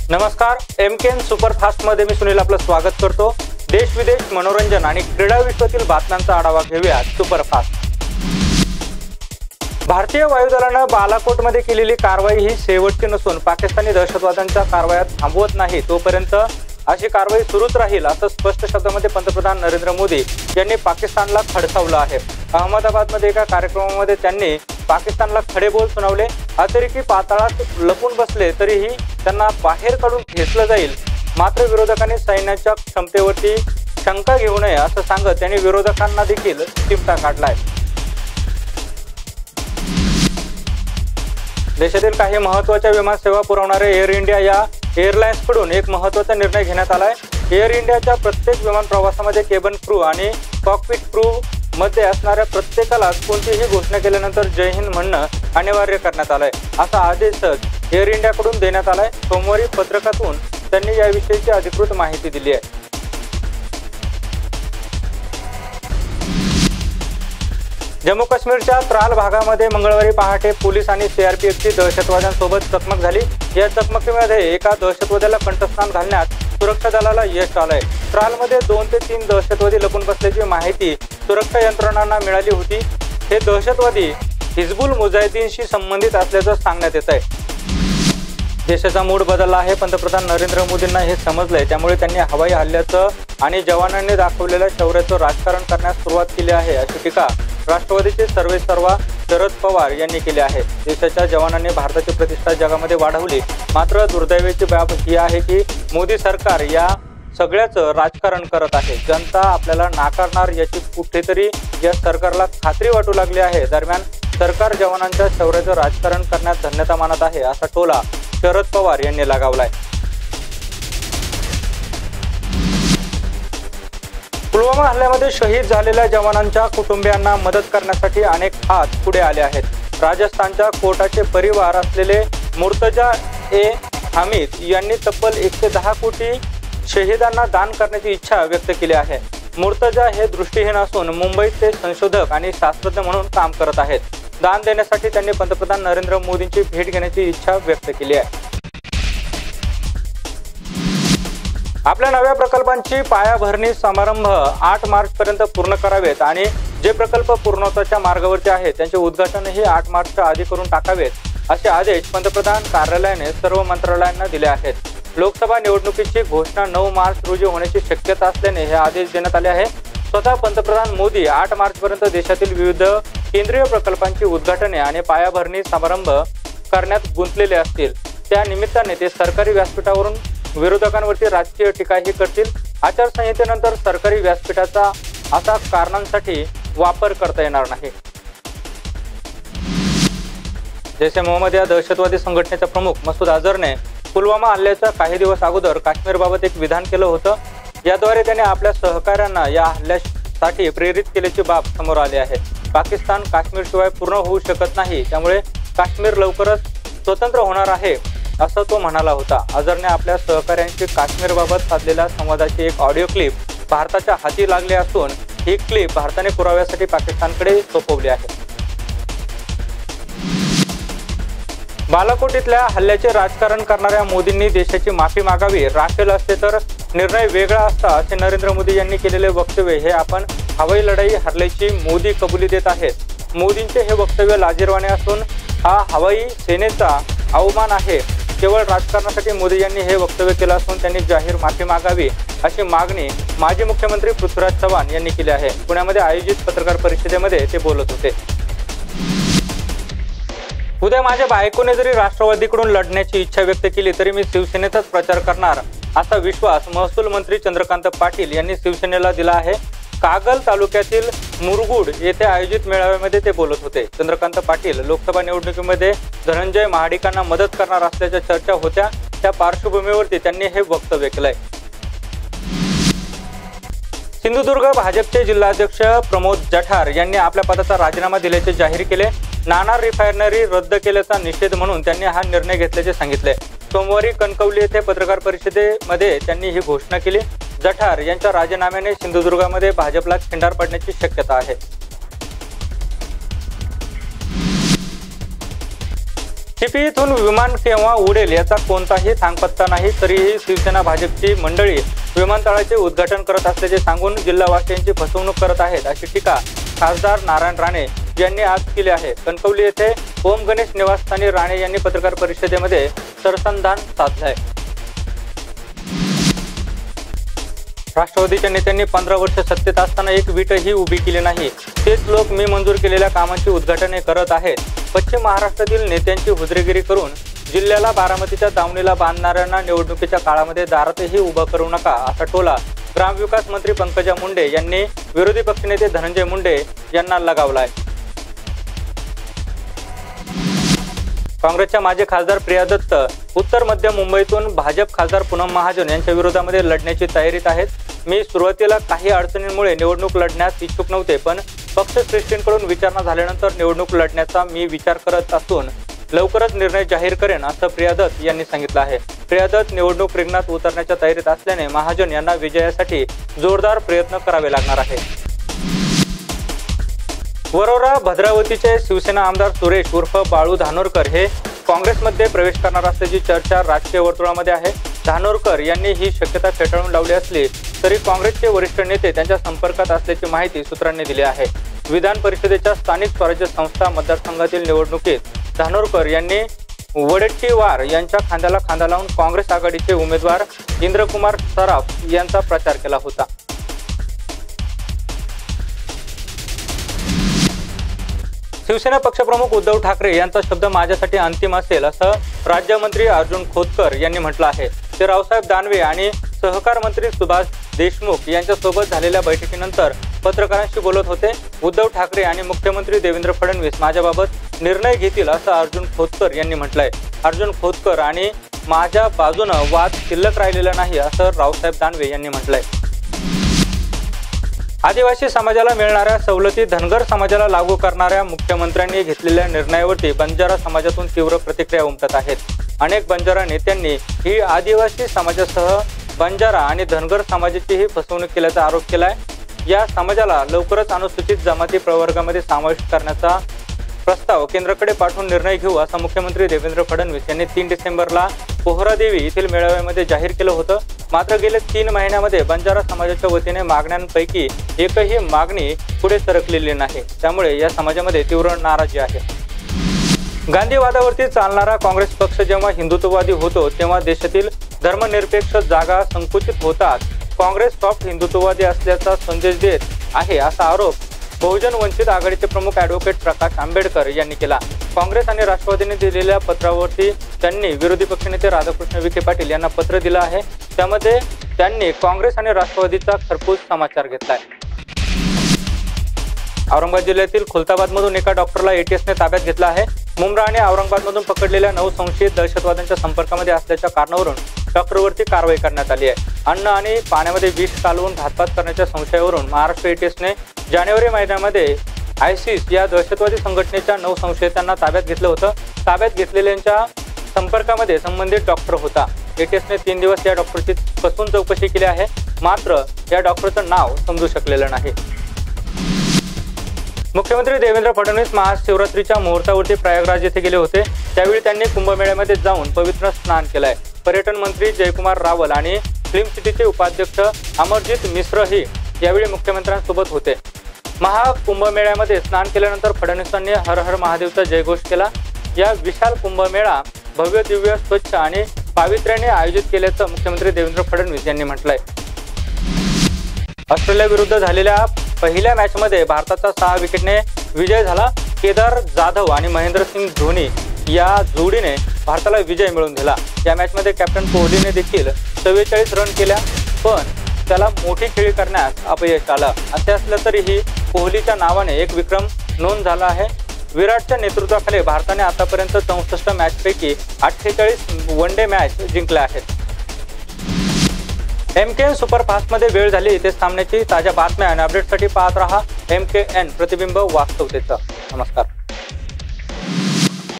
नमस्कार, MKN superfast मध्ये मी सुनील आपलं स्वागत करतो। देश विदेश मनोरंजन आणि क्रीडा विश्वातील बातम्यांचा आढावा घेऊया सुपरफास्ट। भारतीय वायुदलाने बालाकोटमध्ये केलेली कारवाई ही शेवटची नसून पाकिस्तानी दहशतवाद्यांच्या कारवायात थांबवत नाही तोपर्यंत अशी कारवाई सुरूच राहील असं स्पष्ट शब्दांमध्ये पंतप्रधान नरेंद्र मोदी यांनी पाकिस्तानला खडसावलं आहे। अहमदाबादमध्ये एका कार्यक्रमामध्ये त्यांनी पाकिस्तानला खडे बोल सुनावले। अतिरेकी पाताळात लपून बसले तरीही त्यांना बाहेर काढून खेचलं जाईल, मात्र विरोधकांनी सैन्याच्या क्षमतेवरती शंका घेऊ नये असं सांगत त्यांनी विरोधकांना देखील चिमटा काढलाय। देशातील काही महत्त्वाच्या विमान सेवा पुरवणारे एअर इंडिया या एअरलाइन्सकडून एक महत्त्वाचा निर्णय घेण्यात आलाय। एअर इंडियाच्या प्रत्येक विमान प्रवासामध्ये केबिन क्रू आणि कॉकपिट क्रू मध्ये असणाऱ्या प्रत्येकाला कोणतीही घोषणा केल्यानंतर जय हिंद म्हणणं अनिवार्य करण्यात आलंय असा आदेशच एअर इंडियाकडून देण्यात आलाय। सोमवारी पत्रकातून त्यांनी याविषयीची अधिकृत माहिती दिली आहे। जम्मू काश्मीरच्या त्राल भागामध्ये मंगळवारी पहाटे पोलीस आणि सीआरपीएफची दहशतवाद्यांसोबत चकमक झाली। या चकमकीमध्ये एका दहशतवाद्याला कंठस्नान घालण्यात सुरक्षा दलाला यश आलंय। त्रालमध्ये 2 ते 3 दहशतवादी लपून बसल्याची माहिती सुरक्षा यंत्रणांना मिळाली होती। हे दहशतवादी हिजबुल मुजाहिदीनशी संबंधित असल्याचं सांगण्यात येत आहे। देशाचा मूड बदलला आहे। पंतप्रधान नरेंद्र मोदींना हे समजलंय, त्यामुळे त्यांनी हवाई हल्ल्याचं आणि जवानांनी दाखवलेल्या शौर्याचं राजकारण करण्यास सुरुवात केली आहे अशी टीका राष्ट्रवादीचे सर्वेसर्वा शरद पवार यांनी केली आहे। देशाच्या जवानांनी भारताची प्रतिष्ठा जगामध्ये वाढवली, मात्र दुर्दैवाची बाब ही आहे की मोदी सरकार या सगळ्याचं राजकारण करत आहे। जनता आपल्याला नाकारणार याची कुठेतरी या सरकारला खात्री वाटू लागली आहे। दरम्यान सरकार जवानांच्या शौर्याचं राजकारण करण्यात धन्यता मानत आहे असा टोला शरद पवार यांनी लगावलाय। पुलवामा हल्ल्यामध्ये शहीद झालेल्या जवानांच्या कुटुंबियांना मदत करण्यासाठी अनेक हात पुढे आले आहेत। राजस्थानच्या कोटाचे परिवार असलेले मुर्तजा ए हामिद यांनी तब्बल 110 कोटी शहीदांना दान करण्याची इच्छा व्यक्त केली आहे। मुर्तजा हे दृष्टीहीन असून मुंबईत ते संशोधक आणि शास्त्रज्ञ म्हणून काम करत आहेत। दान देण्यासाठी त्यांनी पंतप्रधान नरेंद्र मोदींची भेट घेण्याची इच्छा व्यक्त केली आहे। आपल्या नव्या प्रकल्पांची पायाभरणी समारंभ 8 मार्च पर्यंत पूर्ण करावेत आणि जे प्रकल्प पूर्णत्वाच्या मार्गावरती आहेत त्यांचे उद्घाटनही 8 मार्चच्या आधी करून टाकावेत असे आदेश पंतप्रधान कार्यालयाने सर्व मंत्रालयांना दिले आहेत। लोकसभा निवडणुकीची घोषणा 9 मार्च रोजी होण्याची शक्यता असल्याने हे आदेश देण्यात आले आहे। स्वतः पंतप्रधान मोदी 8 मार्च पर्यंत देशातील विविध केंद्रीय प्रकल्पांची उद्घाटने आणि पायाभरणी समारंभ करण्यात गुंतलेले असतील। त्या निमित्ताने ते सरकारी व्यासपीठावरून विरोधकांवरती राजकीय टीकाही करतील। आचारसंहितेनंतर सरकारी व्यासपीठाचा असा कारणांसाठी वापर करता येणार नाही। जैश ए मोहम्मद या दहशतवादी संघटनेचा प्रमुख मसूद अझहरने पुलवामा हल्ल्याच्या काही दिवस अगोदर काश्मीरबाबत एक विधान केलं होतं। याद्वारे त्याने आपल्या सहकाऱ्यांना या हल्ल्यासाठी प्रेरित केल्याची बाब समोर आली आहे। पाकिस्तान काश्मीरशिवाय पूर्ण होऊ शकत नाही, त्यामुळे काश्मीर लवकरच स्वतंत्र होणार आहे असं तो म्हणाला होता। अझहरने आपल्या सहकाऱ्यांशी काश्मीरबाबत साधलेल्या संवादाची एक ऑडिओ क्लिप भारताच्या हाती लागली असून ही क्लिप भारताने पुराव्यासाठी पाकिस्तानकडे सोपवली आहे। बालाकोट इथल्या हल्ल्याचे राजकारण करणाऱ्या मोदींनी देशाची माफी मागावी। राफेल असते तर निर्णय वेगळा असता असे नरेंद्र मोदी यांनी केलेले वक्तव्य हे आपण हवाई लढाई हरल्याची मोदी कबुली देत आहेत। मोदींचे हे वक्तव्य लाजिरवाणे असून हा हवाई सेनेचा अवमान आहे। केवळ राजकारणासाठी मोदी यांनी हे वक्तव्य केलं असून त्यांनी जाहीर माफी मागावी अशी मागणी माजी मुख्यमंत्री पृथ्वीराज चव्हाण यांनी केली आहे। पुण्यामध्ये आयोजित पत्रकार परिषदेमध्ये ते बोलत होते। उद्या माझ्या बायकोने जरी राष्ट्रवादीकडून लढण्याची इच्छा व्यक्त केली तरी मी शिवसेनेचाच प्रचार करणार असा विश्वास महसूल मंत्री चंद्रकांत पाटील यांनी शिवसेनेला दिला आहे। कागल तालुक्यातील मुरगुड येथे आयोजित मेळाव्यामध्ये ते बोलत होते। चंद्रकांत पाटील लोकसभा निवडणुकीमध्ये धनंजय महाडिकांना मदत करणार असल्याच्या चर्चा होत्या, त्या पार्श्वभूमीवरती त्यांनी हे वक्तव्य केलंय। सिंधुदुर्ग भाजपचे जिल्हाध्यक्ष प्रमोद जठार यांनी आपल्या पदाचा राजीनामा दिल्याचे जाहीर केले। नाणार रिफायनरी रद्द केल्याचा निषेध म्हणून त्यांनी हा निर्णय घेतल्याचे सांगितले। सोमवारी कणकवली येथे पत्रकार परिषदेमध्ये त्यांनी ही घोषणा केली। जठार यांच्या राजीनाम्याने सिंधुदुर्गामध्ये भाजपला खिंडार पडण्याची शक्यता आहे। चिपीतून विमान केव्हा उडेल याचा कोणताही सांगपत्ता नाही, तरीही शिवसेना भाजपची मंडळी विमानतळाचे उद्घाटन करत असल्याचे सांगून जिल्हावासियांची फसवणूक करत आहेत, अशी टीका खासदार नारायण राणे यांनी आज केली आहे। कणकवली येथे ओम गणेश निवासस्थानी राणे यांनी पत्रकार परिषदेमध्ये सरसंधान साधलंय। राष्ट्रवादीच्या नेत्यांनी 15 वर्ष सत्तेत असताना एक वीटही उभी केली नाही, तेच लोक मी मंजूर केलेल्या कामांची उद्घाटने करत आहेत। पश्चिम महाराष्ट्रातील नेत्यांची हुजरेगिरी करून जिल्ह्याला बारामतीच्या दावणीला बांधणाऱ्यांना निवडणुकीच्या काळामध्ये दारातही उभं करू नका, असा टोला ग्रामविकास मंत्री पंकजा मुंडे यांनी विरोधी पक्षनेते धनंजय मुंडे यांना लगावलाय। काँग्रेसच्या माजी खासदार प्रिया दत्त उत्तर मध्य मुंबईतून भाजप खासदार पूनम महाजन यांच्या विरोधामध्ये लढण्याची तयारीत आहेत। मी सुरुवातीला काही अडचणींमुळे निवडणूक लढण्यास इच्छुक नव्हते, पण पक्षश्रेष्ठींकडून विचारणा झाल्यानंतर निवडणूक लढण्याचा मी विचार करत असून लवकरच निर्णय जाहीर करेन, असं प्रिया दत्त यांनी सांगितलं आहे। प्रिया दत्त निवडणूक रिंगणात उतरण्याच्या तयारीत असल्याने महाजन यांना विजयासाठी जोरदार प्रयत्न करावे लागणार आहे। वरोरा भद्रावतीचे शिवसेना आमदार सुरेश उर्फ बाळू धानोरकर हे काँग्रेसमध्ये प्रवेश करणार असल्याची चर्चा राजकीय वर्तुळामध्ये आहे। धानोरकर यांनी ही शक्यता फेटाळून लावली असली तरी काँग्रेसचे वरिष्ठ नेते त्यांच्या संपर्कात असल्याची माहिती सूत्रांनी दिली आहे। विधान परिषदेच्या स्थानिक स्वराज्य संस्था मतदारसंघातील निवडणुकीत धानोरकर यांनी वडेट्टीवार यांच्या खांद्याला खांदा लावून काँग्रेस आघाडीचे उमेदवार इंद्रकुमार सराफ यांचा प्रचार केला होता। शिवसेना पक्षप्रमुख उद्धव ठाकरे यांचा शब्द माझ्यासाठी अंतिम असेल, असं राज्यमंत्री अर्जुन खोतकर यांनी म्हटलं आहे। ते रावसाहेब दानवे आणि सहकार मंत्री सुभाष देशमुख यांच्यासोबत झालेल्या बैठकीनंतर पत्रकारांशी बोलत होते। उद्धव ठाकरे आणि मुख्यमंत्री देवेंद्र फडणवीस माझ्याबाबत निर्णय घेतील, असं अर्जुन खोतकर यांनी म्हटलंय। अर्जुन खोतकर आणि माझ्या बाजूनं वाद शिल्लक राहिलेला नाही, असं रावसाहेब दानवे यांनी म्हटलंय। आदिवासी समाजाला मिळणाऱ्या सवलती धनगर समाजाला लागू करणाऱ्या मुख्यमंत्र्यांनी घेतलेल्या निर्णयावरती बंजारा समाजातून तीव्र प्रतिक्रिया उमटत आहेत। अनेक बंजारा नेत्यांनी ही आदिवासी समाजासह बंजारा आणि धनगर समाजाचीही फसवणूक केल्याचा आरोप केलाय। या समाजाला लवकरच अनुसूचित जमाती प्रवर्गामध्ये समाविष्ट करण्याचा प्रस्ताव केंद्राकडे पाठवून निर्णय घेऊ, असं मुख्यमंत्री देवेंद्र फडणवीस यांनी 3 डिसेंबरला पोहरादेवी येथील मेळाव्यामध्ये जाहीर केलं होतं। मात्र गेल्या 3 महिन्यामध्ये बंजारा समाजाच्या वतीने मागण्यांपैकी एकही मागणी पुढे सरकलेली नाही, त्यामुळे या समाजामध्ये तीव्र नाराजी आहे। गांधीवादावरती चालणारा काँग्रेस पक्ष जेव्हा हिंदुत्ववादी होतो तेव्हा देशातील धर्मनिरपेक्ष जागा संकुचित होतात। काँग्रेस सॉफ्ट हिंदुत्ववादी असल्याचा संदेश देत आहे, असा आरोप बहुजन वंचित आघाडीचे प्रमुख ॲडव्होकेट प्रकाश आंबेडकर यांनी केला। काँग्रेस आणि राष्ट्रवादीने दिलेल्या पत्रावरती त्यांनी विरोधी पक्षनेते राधाकृष्ण विखे पाटील यांना पत्र दिलं आहे। त्यामध्ये त्यांनी काँग्रेस आणि राष्ट्रवादीचा खरपूस समाचार घेतलाय। औरंगाबाद जिल्ह्यातील खुलताबादमधून एका डॉक्टरला एटीएसने ताब्यात घेतला आहे। मुंब्रा आणि औरंगाबादमधून पकडलेल्या 9 संशयित दहशतवाद्यांच्या संपर्कामध्ये असल्याच्या कारणावरून डॉक्टरवरती कारवाई करण्यात आली आहे। अन्न आणि पाण्यामध्ये विष कालवून घातपात करण्याच्या संशयावरून महाराष्ट्र एटीएसने जानेवारी महिन्यामध्ये आयसिस या दहशतवादी संघटनेच्या 9 संशयितांना ताब्यात घेतलं होतं। ताब्यात घेतलेल्यांच्या संपर्कामध्ये संबंधित डॉक्टर होता। एटीएसने 3 दिवस या डॉक्टरची कसून चौकशी केली आहे, मात्र या डॉक्टरचं नाव समजू शकलेलं नाही। मुख्यमंत्री देवेंद्र फडणवीस महाशिवरात्रीच्या मुहूर्तावरती प्रयागराज येथे गेले होते। त्यावेळी त्यांनी कुंभमेळ्यामध्ये जाऊन पवित्र स्नान केलंय। पर्यटन मंत्री जयकुमार रावल आणि फिल्म सिटीचे उपाध्यक्ष अमरजीत मिश्रही यावेळी मुख्यमंत्र्यांसोबत होते। महाकुंभमेळ्यामध्ये स्नान केल्यानंतर फडणवीसांनी हर हर महादेवचा जयघोष केला। या विशाल कुंभमेळा भव्य दिव्य स्वच्छ आणि पावित्र्याने आयोजित केल्याचं मुख्यमंत्री देवेंद्र फडणवीस यांनी म्हटलंय। ऑस्ट्रेलिया विरुद्ध झालेल्या पहिल्या मॅचमध्ये भारताचा 6 विकेटने विजय झाला। केदार जाधव आणि महेंद्रसिंग धोनी या जोडीने भारताला विजय मिळवून दिला। या मॅचमध्ये कॅप्टन कोहलीने देखील 44 रन केल्या, पण त्याला मोठी खेळी करण्यास अपयश आलं। असे असलं तरीही कोहलीच्या नावाने एक विक्रम नोंद झाला आहे। विराटच्या नेतृत्वाखाली भारताने आतापर्यंत 64 मॅचपैकी 48 वनडे मॅच जिंकल्या आहेत। MKN सुपरफास्टमध्ये वेळ झाली इथे सामन्याची ताज्या बातम्या आणि अपडेटसाठी पाहत रहा MKN प्रतिबिंब वास्तवतेचं। नमस्कार।